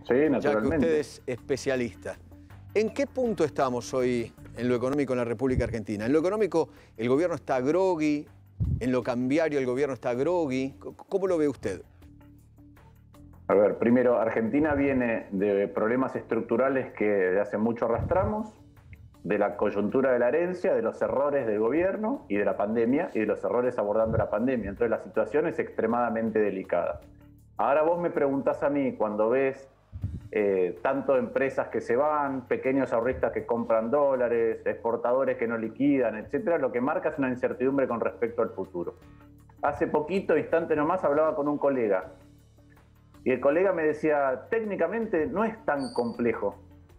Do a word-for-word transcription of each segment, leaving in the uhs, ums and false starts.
Sí, naturalmente. Ya que usted es especialista. ¿En qué punto estamos hoy en lo económico en la República Argentina? En lo económico, el gobierno está grogui, en lo cambiario el gobierno está grogui. ¿Cómo lo ve usted? A ver, primero, Argentina viene de problemas estructurales que de hace mucho arrastramos, de la coyuntura de la herencia, de los errores del gobierno y de la pandemia, y de los errores abordando la pandemia. Entonces la situación es extremadamente delicada. Ahora vos me preguntás a mí, cuando ves eh, tanto empresas que se van, pequeños ahorristas que compran dólares, exportadores que no liquidan, etcétera, lo que marca es una incertidumbre con respecto al futuro. Hace poquito, instante nomás, hablaba con un colega, y el colega me decía, técnicamente no es tan complejo.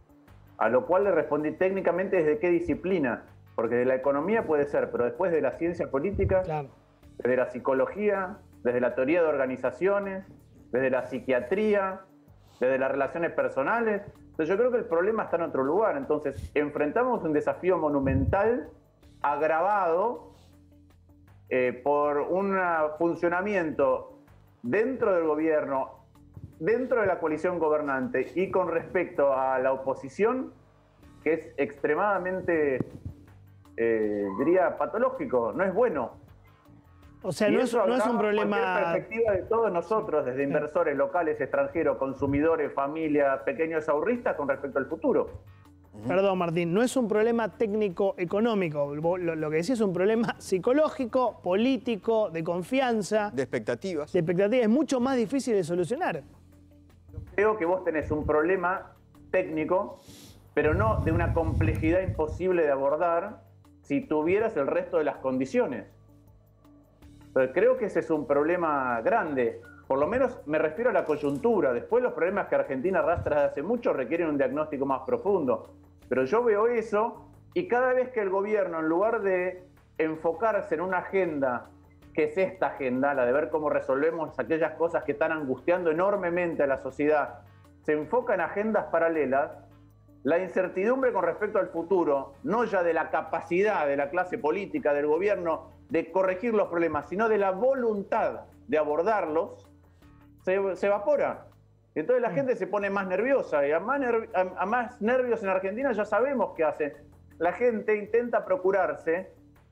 A lo cual le respondí, técnicamente, ¿desde qué disciplina? Porque de la economía puede ser, pero después de la ciencia política, claro, desde la psicología, desde la teoría de organizaciones, desde la psiquiatría, desde las relaciones personales. Entonces yo creo que el problema está en otro lugar. Entonces enfrentamos un desafío monumental, agravado eh, por un funcionamiento dentro del gobierno, dentro de la coalición gobernante y con respecto a la oposición, que es extremadamente, eh, diría, patológico, no es bueno. O sea, y no es, no es un problema... cualquier perspectiva de todos nosotros, desde inversores locales, extranjeros, consumidores, familias, pequeños ahorristas, con respecto al futuro. Perdón, Martín, no es un problema técnico-económico. Lo, lo que decís es un problema psicológico, político, de confianza. De expectativas. De expectativas. Es mucho más difícil de solucionar. Creo que vos tenés un problema técnico, pero no de una complejidad imposible de abordar si tuvieras el resto de las condiciones. Pero creo que ese es un problema grande. Por lo menos me refiero a la coyuntura. Después los problemas que Argentina arrastra desde hace mucho requieren un diagnóstico más profundo. Pero yo veo eso y cada vez que el gobierno, en lugar de enfocarse en una agenda, que es esta agenda, la de ver cómo resolvemos aquellas cosas que están angustiando enormemente a la sociedad, se enfoca en agendas paralelas, la incertidumbre con respecto al futuro, no ya de la capacidad de la clase política, del gobierno, de corregir los problemas, sino de la voluntad de abordarlos, se, se evapora. Entonces la gente se pone más nerviosa, y a más, nerv a, a más nervios en Argentina ya sabemos qué hacen. La gente intenta procurarse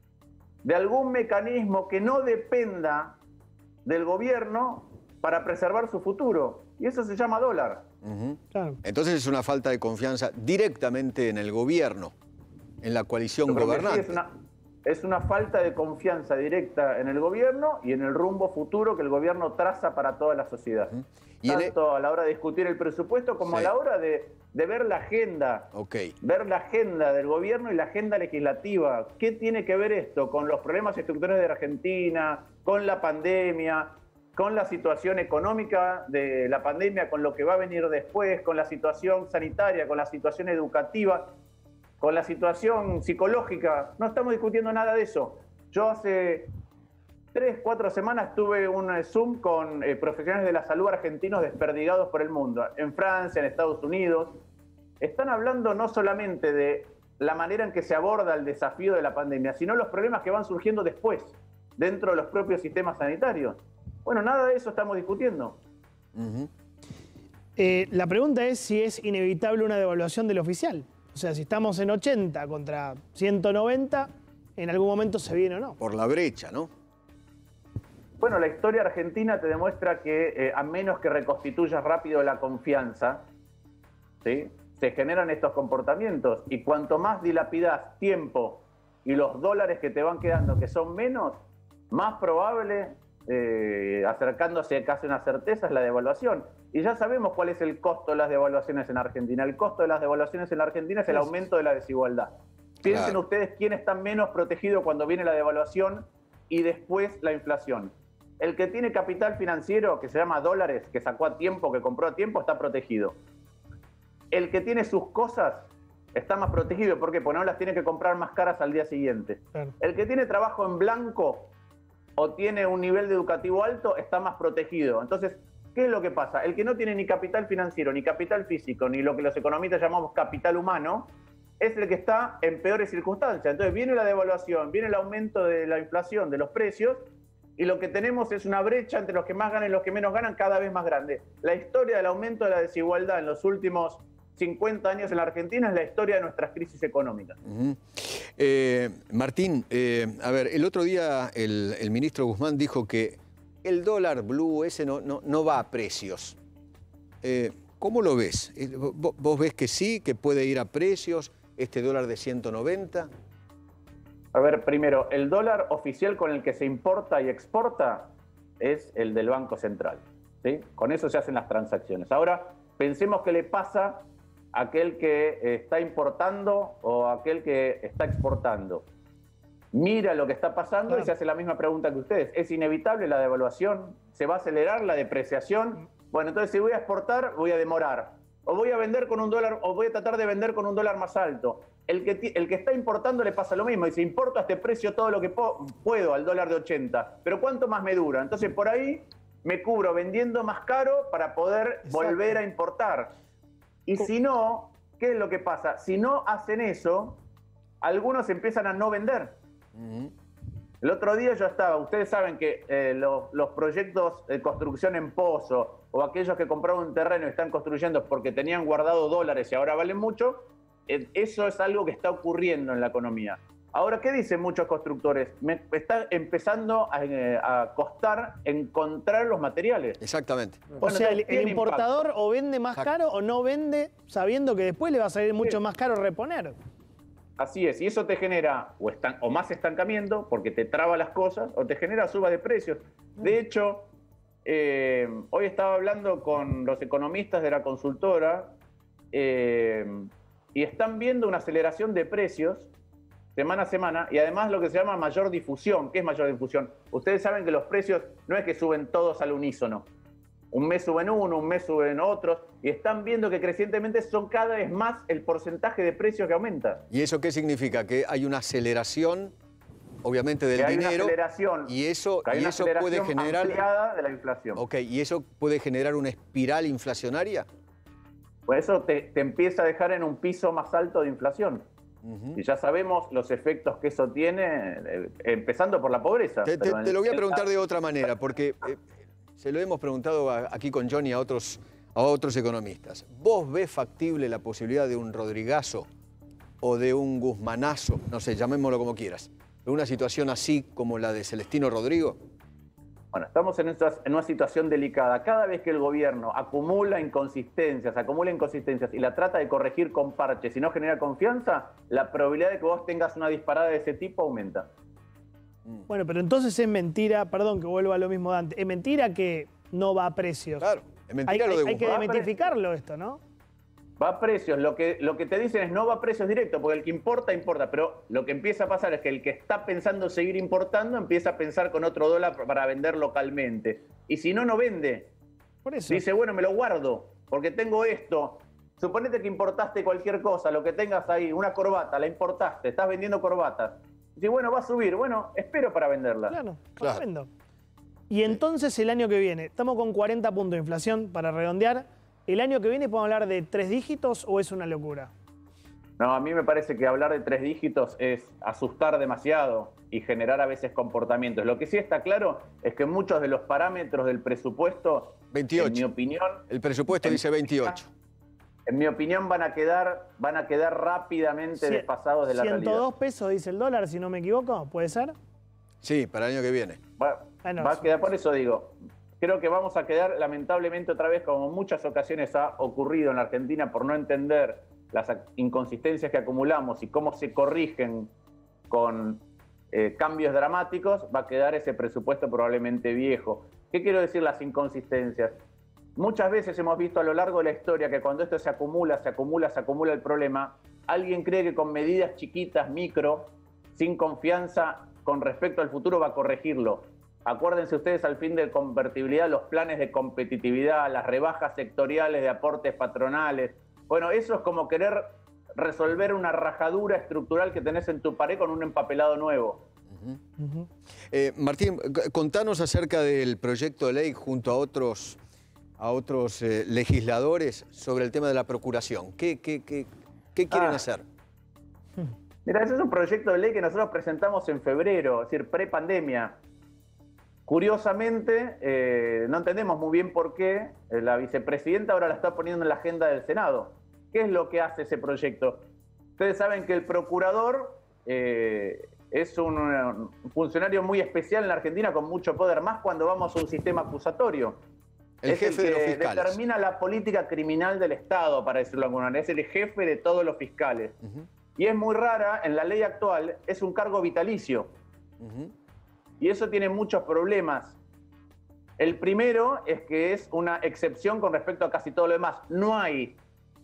de algún mecanismo que no dependa del gobierno para preservar su futuro. Y eso se llama dólar. Uh-huh. Claro. Entonces es una falta de confianza directamente en el gobierno, en la coalición gobernante. Sí, es, una, es una falta de confianza directa en el gobierno y en el rumbo futuro que el gobierno traza para toda la sociedad. Uh-huh. ¿Y Tanto el... a la hora de discutir el presupuesto como sí. a la hora de, de ver la agenda. Okay. Ver la agenda del gobierno y la agenda legislativa. ¿Qué tiene que ver esto con los problemas estructurales de Argentina, con la pandemia, con la situación económica de la pandemia, con lo que va a venir después, con la situación sanitaria, con la situación educativa, con la situación psicológica? No estamos discutiendo nada de eso. Yo hace tres, cuatro semanas tuve un Zoom con eh, profesionales de la salud argentinos desperdigados por el mundo, en Francia, en Estados Unidos. Están hablando no solamente de la manera en que se aborda el desafío de la pandemia, sino los problemas que van surgiendo después, dentro de los propios sistemas sanitarios. Bueno, nada de eso estamos discutiendo. Uh-huh. eh, la pregunta es si es inevitable una devaluación del oficial. O sea, si estamos en ochenta contra ciento noventa, en algún momento se viene o no. Por la brecha, ¿no? Bueno, la historia argentina te demuestra que eh, a menos que reconstituyas rápido la confianza, ¿sí?, se generan estos comportamientos. Y cuanto más dilapidás tiempo y los dólares que te van quedando, que son menos, más probable, eh, acercándose casi a una certeza, es la devaluación. Y ya sabemos cuál es el costo de las devaluaciones en Argentina. El costo de las devaluaciones en la Argentina es el aumento de la desigualdad. Piensen claro. ustedes quién está menos protegido cuando viene la devaluación y después la inflación. El que tiene capital financiero, que se llama dólares, que sacó a tiempo, que compró a tiempo, está protegido. El que tiene sus cosas está más protegido. ¿Por qué? Porque no las tiene que comprar más caras al día siguiente. Claro. El que tiene trabajo en blanco o tiene un nivel educativo alto está más protegido. Entonces, ¿qué es lo que pasa? El que no tiene ni capital financiero, ni capital físico, ni lo que los economistas llamamos capital humano, es el que está en peores circunstancias. Entonces viene la devaluación, viene el aumento de la inflación, de los precios, y lo que tenemos es una brecha entre los que más ganan y los que menos ganan cada vez más grande. La historia del aumento de la desigualdad en los últimos cincuenta años en la Argentina es la historia de nuestras crisis económicas. Uh-huh. eh, Martín, eh, a ver, el otro día el, el ministro Guzmán dijo que el dólar blue ese no, no, no va a precios. Eh, ¿Cómo lo ves? ¿Vos ves que sí, que puede ir a precios este dólar de ciento noventa? A ver, primero, el dólar oficial con el que se importa y exporta es el del Banco Central, ¿sí? Con eso se hacen las transacciones. Ahora, pensemos qué le pasa a aquel que está importando o a aquel que está exportando. Mira lo que está pasando claro. y se hace la misma pregunta que ustedes. ¿Es inevitable la devaluación? ¿Se va a acelerar la depreciación? Bueno, entonces si voy a exportar, voy a demorar. O voy a vender con un dólar, o voy a tratar de vender con un dólar más alto. El que, el que está importando le pasa lo mismo. Dice, importo a este precio todo lo que po puedo al dólar de ochenta. Pero ¿cuánto más me dura? Entonces por ahí me cubro vendiendo más caro para poder Exacto. volver a importar. Y si no, ¿qué es lo que pasa? Si no hacen eso, algunos empiezan a no vender. Uh-huh. El otro día yo estaba, ustedes saben que eh, los, los proyectos de construcción en pozo o aquellos que compraron un terreno y están construyendo porque tenían guardado dólares y ahora valen mucho, eh, eso es algo que está ocurriendo en la economía. Ahora, ¿qué dicen muchos constructores? Me está empezando a, eh, a costar encontrar los materiales. Exactamente. O bueno, sea, el, el importador impacto. o vende más Exacto. caro o no vende sabiendo que después le va a salir mucho sí. más caro reponer. Así es, y eso te genera o, estan o más estancamiento porque te traba las cosas o te genera suba de precios. De hecho, eh, hoy estaba hablando con los economistas de la consultora eh, y están viendo una aceleración de precios semana a semana y además lo que se llama mayor difusión. ¿Qué es mayor difusión? Ustedes saben que los precios no es que suben todos al unísono. Un mes suben uno, un mes suben otros, y están viendo que crecientemente son cada vez más el porcentaje de precios que aumenta. ¿Y eso qué significa? Que hay una aceleración, obviamente, del que hay dinero. Una aceleración, y eso, que hay y una eso aceleración puede generar. ampliada de la inflación. Ok, ¿y eso puede generar una espiral inflacionaria? Pues eso te, te empieza a dejar en un piso más alto de inflación. Uh-huh. Y ya sabemos los efectos que eso tiene, eh, empezando por la pobreza. Te, te, te lo voy a preguntar de otra manera, porque. Eh, Se lo hemos preguntado aquí con Johnny a otros, a otros economistas. ¿Vos ves factible la posibilidad de un Rodrigazo o de un Guzmanazo, no sé, llamémoslo como quieras, de una situación así como la de Celestino Rodrigo? Bueno, estamos en, esta, en una situación delicada. Cada vez que el gobierno acumula inconsistencias, acumula inconsistencias y la trata de corregir con parches y no genera confianza, la probabilidad de que vos tengas una disparada de ese tipo aumenta. Bueno, pero entonces es mentira, perdón que vuelva a lo mismo de antes, es mentira que no va a precios. Claro, es mentira hay, lo de Hay, hay que demitificarlo esto, ¿no? Va a precios, lo que, lo que te dicen es no va a precios directos, porque el que importa, importa, pero lo que empieza a pasar es que el que está pensando seguir importando empieza a pensar con otro dólar para vender localmente. Y si no, no vende. Por eso. Dice, bueno, me lo guardo, porque tengo esto. Suponete que importaste cualquier cosa, lo que tengas ahí, una corbata, la importaste, estás vendiendo corbatas. Dice, bueno, va a subir. Bueno, espero para venderla. Claro, claro. Vendo. Y entonces el año que viene, estamos con cuarenta puntos de inflación para redondear. ¿El año que viene podemos hablar de tres dígitos o es una locura? No, a mí me parece que hablar de tres dígitos es asustar demasiado y generar a veces comportamientos. Lo que sí está claro es que muchos de los parámetros del presupuesto, veintiocho. En mi opinión... El presupuesto dice veintiocho. En mi opinión van a quedar, van a quedar rápidamente Cien, desfasados de la realidad. ciento dos pesos dice el dólar, si no me equivoco, ¿puede ser? Sí, para el año que viene. Va, bueno, va a quedar, por eso digo, creo que vamos a quedar lamentablemente otra vez, como en muchas ocasiones ha ocurrido en la Argentina, por no entender las inconsistencias que acumulamos y cómo se corrigen con eh, cambios dramáticos, va a quedar ese presupuesto probablemente viejo. ¿Qué quiero decir las inconsistencias? Muchas veces hemos visto a lo largo de la historia que cuando esto se acumula, se acumula, se acumula el problema, alguien cree que con medidas chiquitas, micro, sin confianza con respecto al futuro va a corregirlo. Acuérdense ustedes al fin de convertibilidad, los planes de competitividad, las rebajas sectoriales de aportes patronales. Bueno, eso es como querer resolver una rajadura estructural que tenés en tu pared con un empapelado nuevo. Uh-huh. Uh-huh. eh, Martín, contanos acerca del proyecto de ley junto a otros... a otros eh, legisladores sobre el tema de la procuración. ¿Qué, qué, qué, qué quieren ah. hacer? Mira, ese es un proyecto de ley que nosotros presentamos en febrero, es decir, pre-pandemia. curiosamente, eh, no entendemos muy bien por qué eh, la vicepresidenta ahora la está poniendo en la agenda del Senado. ¿Qué es lo que hace ese proyecto? Ustedes saben que el procurador eh, es un, un funcionario muy especial en la Argentina con mucho poder, más cuando vamos a un sistema acusatorio. El es jefe el que de los fiscales. determina la política criminal del Estado, para decirlo de alguna manera. Es el jefe de todos los fiscales. Uh-huh. Y es muy rara, en la ley actual, es un cargo vitalicio. Uh-huh. Y eso tiene muchos problemas. El primero es que es una excepción con respecto a casi todo lo demás. No hay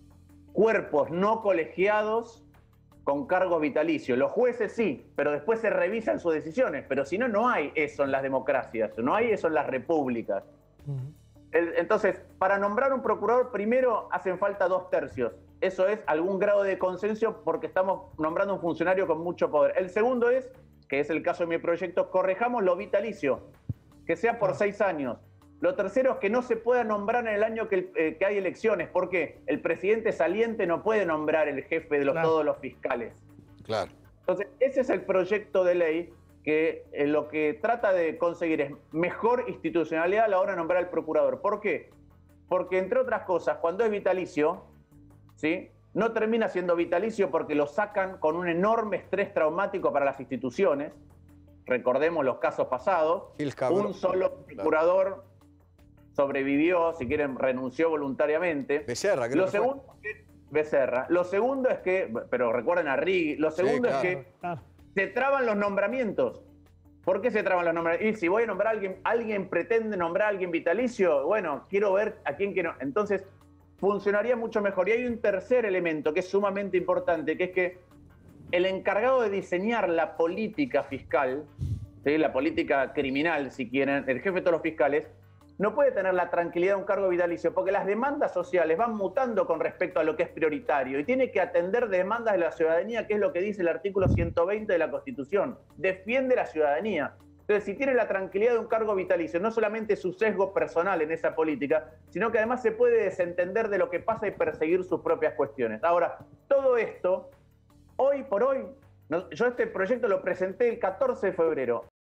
cuerpos no colegiados con cargos vitalicios. Los jueces sí, pero después se revisan sus decisiones. Pero si no, no hay eso en las democracias, no hay eso en las repúblicas. Uh-huh. Entonces, para nombrar un procurador, primero hacen falta dos tercios. Eso es algún grado de consenso porque estamos nombrando un funcionario con mucho poder. El segundo es, que es el caso de mi proyecto, correjamos lo vitalicio, que sea por seis años. Lo tercero es que no se pueda nombrar en el año que, eh, que hay elecciones, porque el presidente saliente no puede nombrar el jefe de los, claro. todos los fiscales. Claro. Entonces, ese es el proyecto de ley que eh, lo que trata de conseguir es mejor institucionalidad a la hora de nombrar al procurador. ¿Por qué? Porque, entre otras cosas, cuando es vitalicio, ¿sí?, no termina siendo vitalicio porque lo sacan con un enorme estrés traumático para las instituciones. Recordemos los casos pasados. Un solo procurador claro. sobrevivió, si quieren, renunció voluntariamente. Becerra, creo lo que segundo fue. Es que, Becerra. Lo segundo es que, pero recuerden a Rigui, lo segundo sí, claro. es que claro. se traban los nombramientos. ¿Por qué se traban los nombramientos? Y si voy a nombrar a alguien, alguien pretende nombrar a alguien vitalicio, bueno, quiero ver a quién quiero. Entonces, funcionaría mucho mejor. Y hay un tercer elemento que es sumamente importante, que es que el encargado de diseñar la política fiscal, ¿sí?, la política criminal, si quieren, el jefe de todos los fiscales, no puede tener la tranquilidad de un cargo vitalicio, porque las demandas sociales van mutando con respecto a lo que es prioritario y tiene que atender demandas de la ciudadanía, que es lo que dice el artículo ciento veinte de la Constitución. Defiende la ciudadanía. Entonces, si tiene la tranquilidad de un cargo vitalicio, no solamente su sesgo personal en esa política, sino que además se puede desentender de lo que pasa y perseguir sus propias cuestiones. Ahora, todo esto, hoy por hoy, no, yo este proyecto lo presenté el catorce de febrero.